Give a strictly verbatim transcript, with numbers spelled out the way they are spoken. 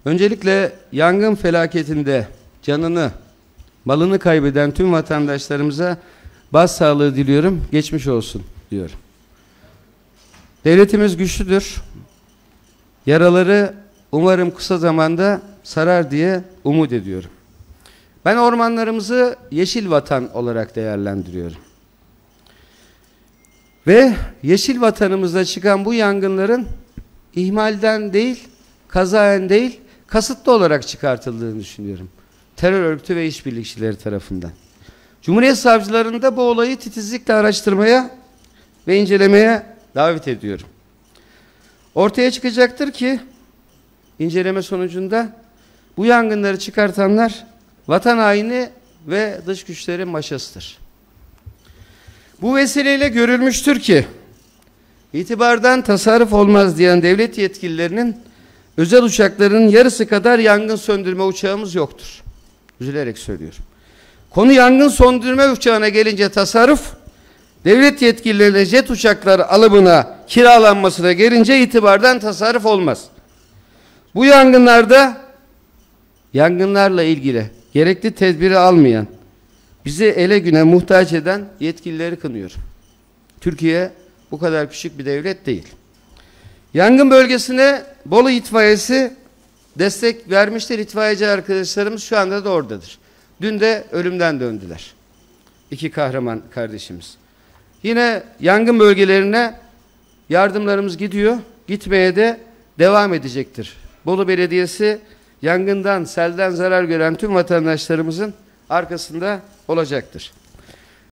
Öncelikle yangın felaketinde canını, malını kaybeden tüm vatandaşlarımıza başsağlığı diliyorum, geçmiş olsun diyorum. Devletimiz güçlüdür. Yaraları umarım kısa zamanda sarar diye umut ediyorum. Ben ormanlarımızı yeşil vatan olarak değerlendiriyorum. Ve yeşil vatanımızda çıkan bu yangınların ihmalden değil, kazaen değil, kasıtlı olarak çıkartıldığını düşünüyorum. Terör örgütü ve işbirlikçileri tarafından. Cumhuriyet savcılarını da bu olayı titizlikle araştırmaya ve incelemeye davet ediyorum. Ortaya çıkacaktır ki inceleme sonucunda bu yangınları çıkartanlar vatan haini ve dış güçlerin maşasıdır. Bu vesileyle görülmüştür ki itibardan tasarruf olmaz diyen devlet yetkililerinin özel uçaklarının yarısı kadar yangın söndürme uçağımız yoktur. Üzülerek söylüyorum. Konu yangın söndürme uçağına gelince tasarruf, devlet yetkililerine jet uçakları alımına, kiralanmasına gelince itibardan tasarruf olmaz. Bu yangınlarda yangınlarla ilgili gerekli tedbiri almayan, bizi ele güne muhtaç eden yetkilileri kınıyorum. Türkiye bu kadar küçük bir devlet değil. Yangın bölgesine Bolu itfaiyesi destek vermiştir. İtfaiyeci arkadaşlarımız şu anda da oradadır. Dün de ölümden döndüler. İki kahraman kardeşimiz. Yine yangın bölgelerine yardımlarımız gidiyor. Gitmeye de devam edecektir. Bolu Belediyesi yangından, selden zarar gören tüm vatandaşlarımızın arkasında olacaktır.